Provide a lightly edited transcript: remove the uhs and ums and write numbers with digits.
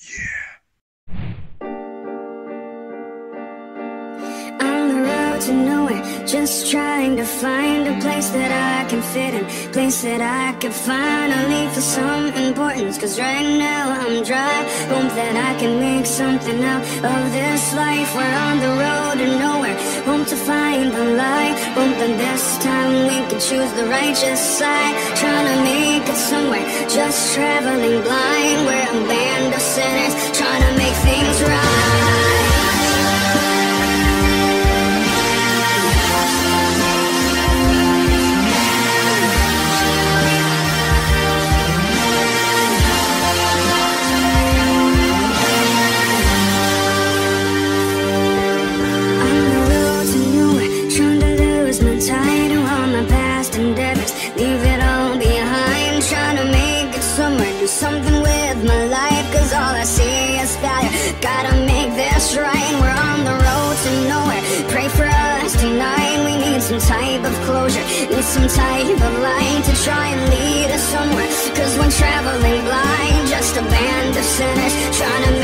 On the road to nowhere, just trying to find a place that I can fit in, place that I can finally feel some importance. Cause right now I'm dry, hope that I can make something out of this life. We're on the road to nowhere, hope to find the light, hope that this time we can choose the righteous side. Trying to make it somewhere, just traveling blind. We're a band of sinners, trying to make things right. Do something with my life, cause all I see is failure. Gotta make this right, we're on the road to nowhere. Pray for us tonight, we need some type of closure, need some type of light to try and lead us somewhere. Cause we're traveling blind, just a band of sinners trying to